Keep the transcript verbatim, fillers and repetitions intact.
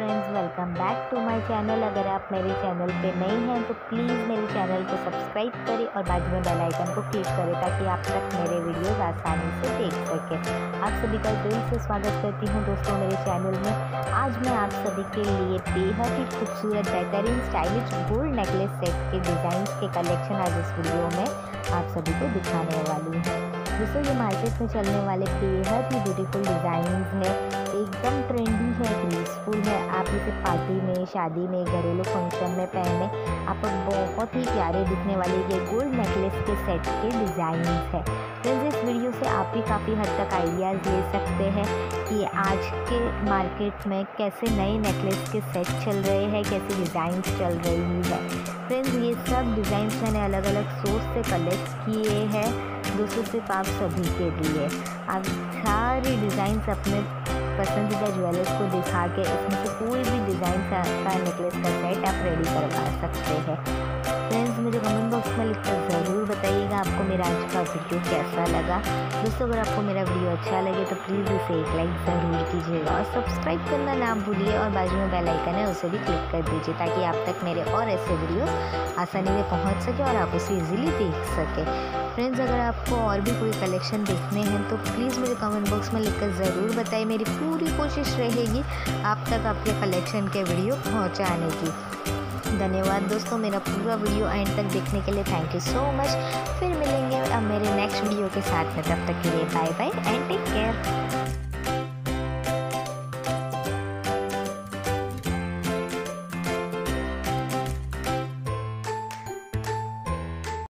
Friends, welcome back to my channel. अगर आप मेरे चैनल पे नए हैं तो प्लीज़ मेरे चैनल को सब्सक्राइब करें और बाजू में बेल आइकन को क्लिक करें ताकि आप तक मेरे वीडियोस आसानी से देख सकें। आप सभी का दिल से स्वागत करती हूं दोस्तों मेरे चैनल में। आज मैं आप सभी के लिए बेहद ही खूबसूरत बेहतरीन स्टाइलिश गोल्ड नेकलेस सेट के डिज़ाइन के कलेक्शन आज इस वीडियो में आप सभी को दिखाने वाली हूँ। दोस्तों ये मार्केट में चलने वाले बेहद ही ब्यूटीफुल डिज़ाइंस हैं, एकदम ट्रेंडी है, ग्रेसफुल है। आप इसे पार्टी में, शादी में, घरेलू फंक्शन में पहने आप बहुत ही प्यारे दिखने वाले ये गोल्ड नेकलेस के सेट के डिज़ाइंस है। फ्रेंड्स, इस वीडियो से आप भी काफ़ी हद तक आइडियाज़ ले सकते हैं कि आज के मार्केट में कैसे नए नेकलेस के सेट चल रहे हैं, कैसे डिज़ाइंस चल रही है। फ्रेंड्स, ये सब डिज़ाइंस मैंने अलग अलग सोर्स से कलेक्ट किए हैं दोस्तों, सिर्फ आप सभी के लिए। आप सारे डिज़ाइंस अपने पसंदीदा ज्वेलर्स को दिखा के इसमें से कोई भी डिज़ाइन का नेकलेस का सेट आप रेडी करवा सकते हैं। फ्रेंड्स, मुझे कमेंट बॉक्स में लिखकर ज़रूर बताइएगा आपको मेरा आज का वीडियो कैसा लगा। दोस्तों, अगर आपको मेरा वीडियो अच्छा लगे तो प्लीज़ इसे एक लाइक ज़रूर कीजिएगा और सब्सक्राइब करना ना भूलिए और बाजू में बेल आइकन है उसे भी क्लिक कर दीजिए ताकि आप तक मेरे और ऐसे वीडियोस आसानी से पहुंच सके और आप उसे इजीली देख सकें। फ्रेंड्स, अगर आपको और भी कोई कलेक्शन देखने हैं तो प्लीज़ मुझे कमेंट बॉक्स में लिखकर ज़रूर बताइए। मेरी पूरी कोशिश रहेगी आप तक आपके कलेक्शन के वीडियो पहुंचाने की। धन्यवाद दोस्तों, मेरा पूरा वीडियो एंड तक देखने के लिए थैंक यू सो मच। फिर मिलेंगे अब मेरे नेक्स्ट वीडियो के साथ में, तब तक के लिए bye bye and take care.